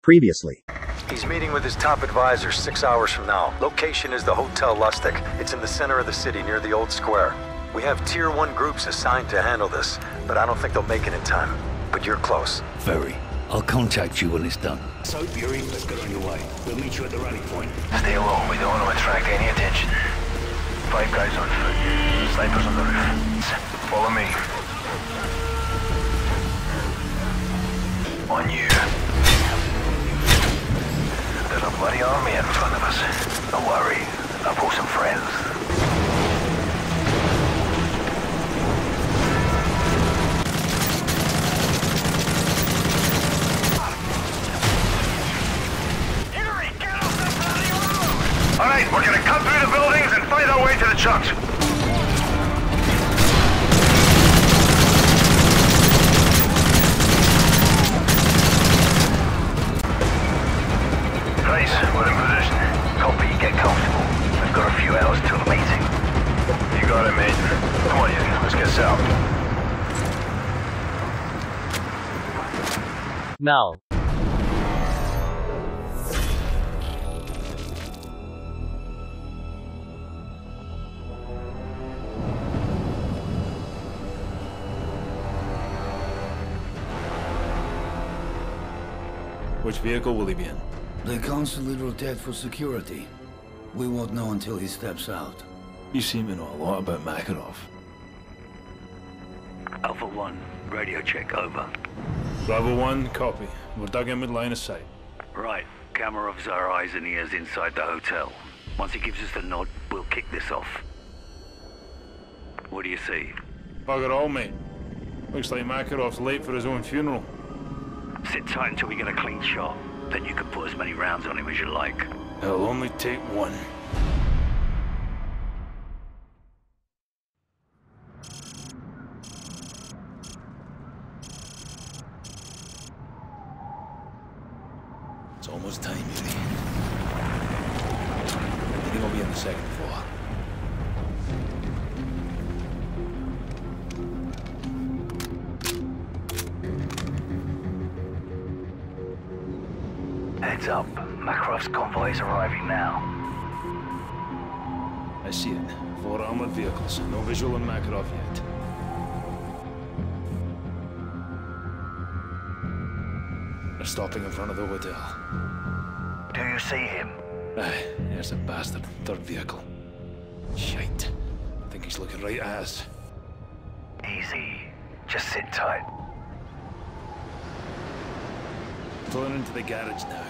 Previously. He's meeting with his top advisor 6 hours from now. Location is the Hotel Lustig. It's in the center of the city near the old square. We have Tier 1 groups assigned to handle this, but I don't think they'll make it in time. But you're close. Very. I'll contact you when it's done. So, Yuri, let's get on your way. We'll meet you at the rally point. Stay low. We don't want to attract any attention. 5 guys on foot. Snipers on the roof. Follow me. On you. There's a bloody army in front of us. Don't worry. I've got some friends. Alright, we're gonna cut through the buildings and find our way to the chunks. Price, we're in position. Copy, get comfortable. We've got a few hours till the meeting. You got it, mate. Come on, Yuri, let's get south. Now. Which vehicle will he be in? They constantly rotate for security. We won't know until he steps out. You seem to know a lot about Makarov. Alpha 1, radio check, over. Bravo 1, copy. We're dug in with line of sight. Right, Kamarov's our eyes and ears inside the hotel. Once he gives us the nod, we'll kick this off. What do you see? Bugger all, mate. Looks like Makarov's late for his own funeral. Sit tight until we get a clean shot. Then you can put as many rounds on him as you like. It'll only take one. It's almost time, Yuri. I think I'll be on the second floor. Heads up. Makarov's convoy is arriving now. I see it. 4 armored vehicles. No visual on Makarov yet. They're stopping in front of the hotel. Do you see him? Aye, there's a bastard. 3rd vehicle. Shite. I think he's looking right at us. Easy. Just sit tight. Pulling into the garage now.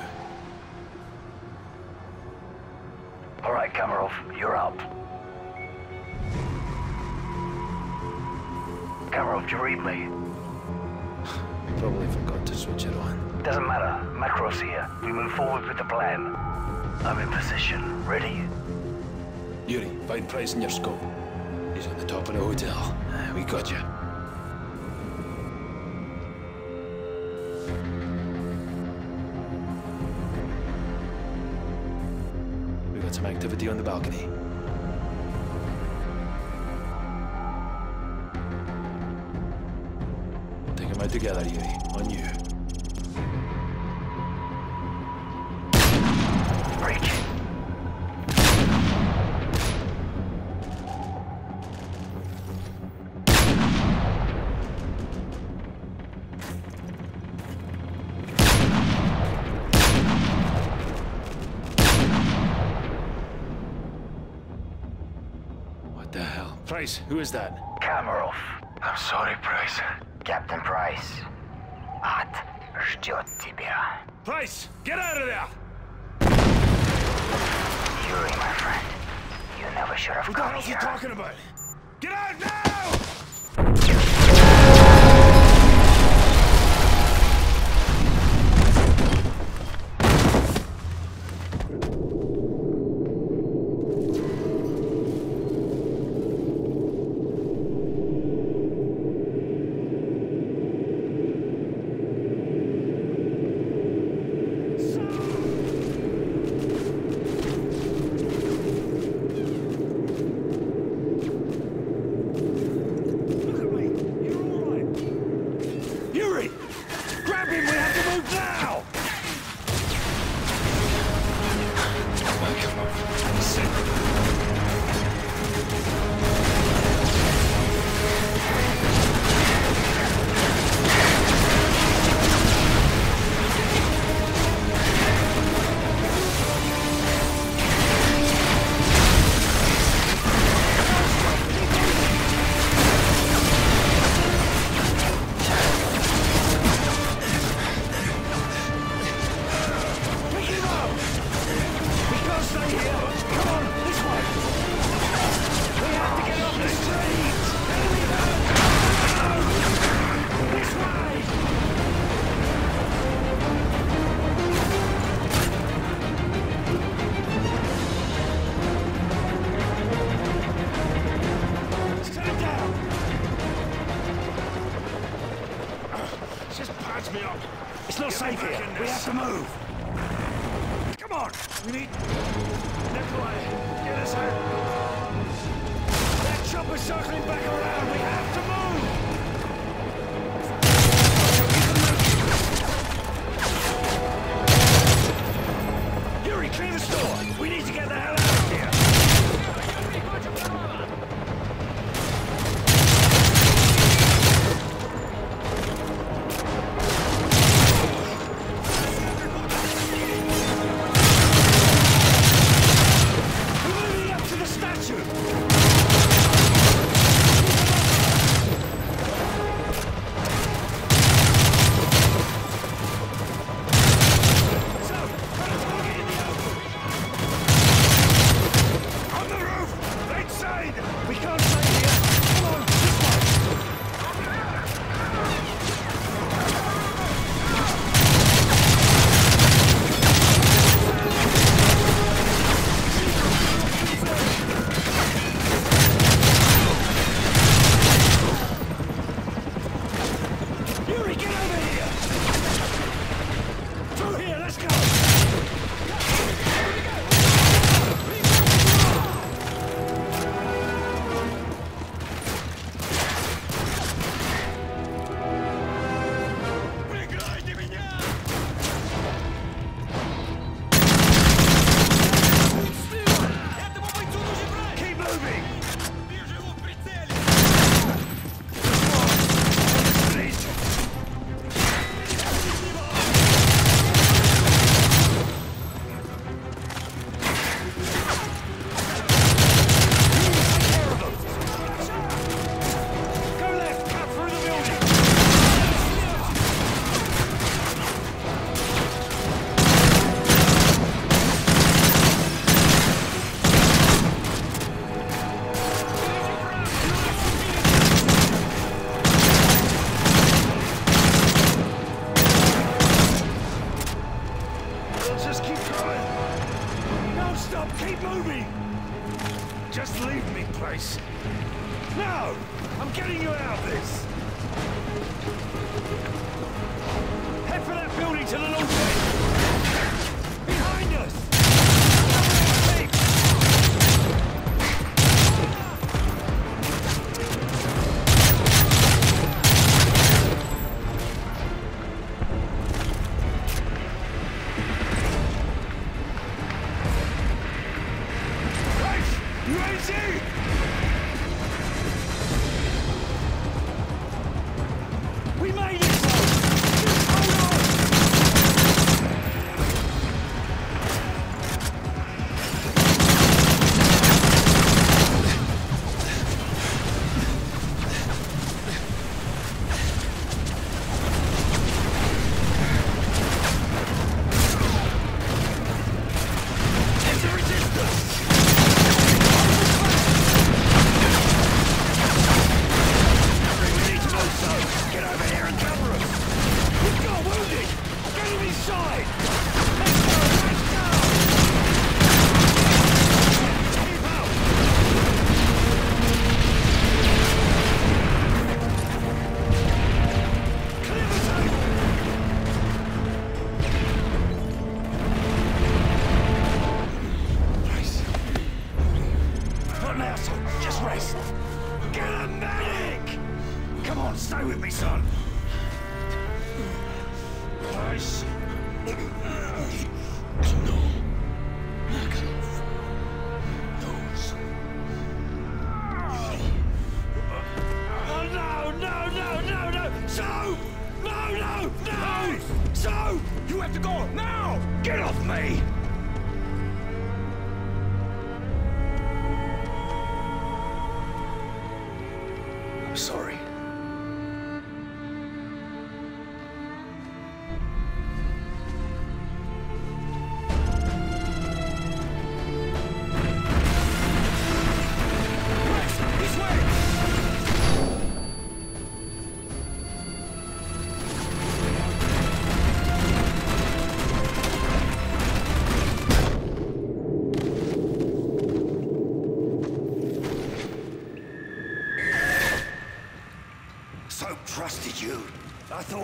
All right, Kamarov, you're up. Kamarov, do you read me? Probably forgot to switch it on. Doesn't matter. Makarov's here. We move forward with the plan. I'm in position. Ready? Yuri, find Price in your scope. He's at the top of the hotel. We got you. We got some activity on the balcony. Take them out together, Yuri. On you. Breach. What the hell? Price, who is that? Kamarov. I'm sorry, Price. Captain Price. Ад ждет тебя. Price, get out of there! Yuri, my friend. You never should have What the come hell is he here. talking about? Get out now! Just patch me up. It's not safe here. We have to move. Come on. We need... Nikolai, get us out. That chopper's circling back around. We have to move. Yuri, clear the store. We need to get the hell out of here.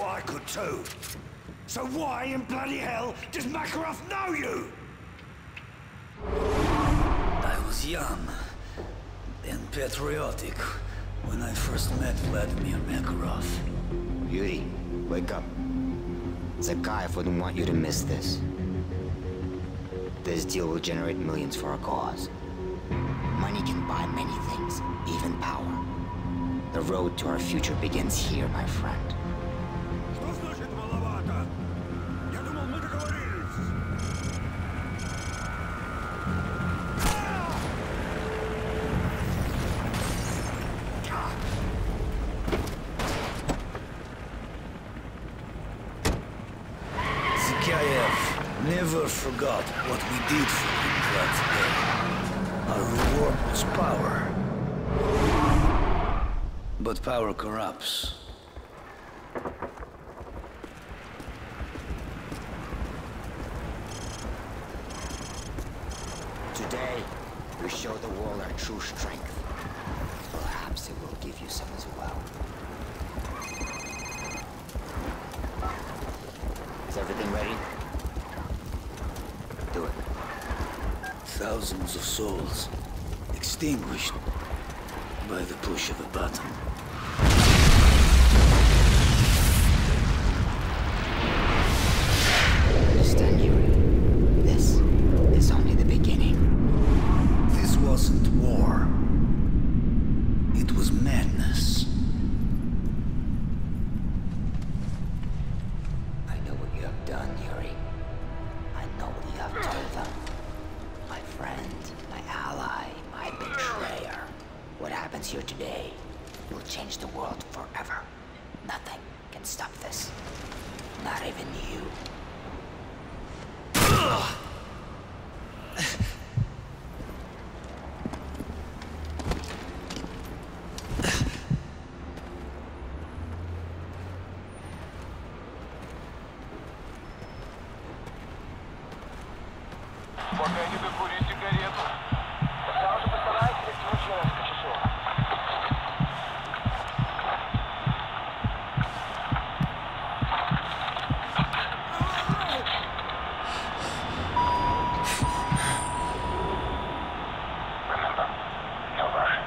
I could too. So why in bloody hell does Makarov know you? I was young and patriotic when I first met Vladimir Makarov. Yuri, wake up. Zakhaev wouldn't want you to miss this. This deal will generate millions for our cause. Money can buy many things, even power. The road to our future begins here, my friend. Что значит маловато? Я думал, мы договорились. Zakhaev never forgot what we did for him that day. Our reward was power. But power corrupts. Today, we show the world our true strength. Perhaps it will give you some as well. Is everything ready? Do it. Thousands of souls extinguished by the push of a button. Understand, Yuri? This is only the beginning. This wasn't war. It was madness. I know what you have done, Yuri. I know what you have told them. My friend, my ally, my betrayer. What happens here today will change the world forever. Nothing can stop this. Not even you. Пока не докурить сигарету. Тогда уже постарайтесь еще несколько часов. Remember, no rush.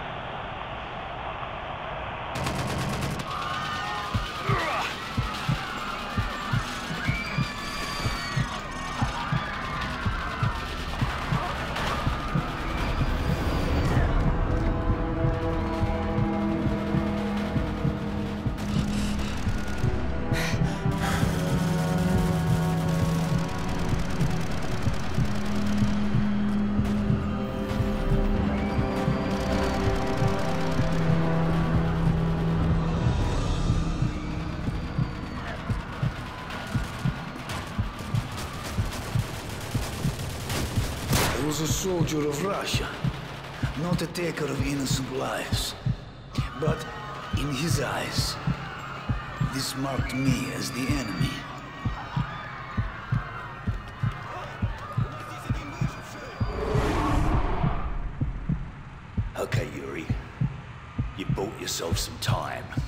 I was a soldier of Russia, not a taker of innocent lives. But in his eyes, this marked me as the enemy. Okay, Yuri. You bought yourself some time.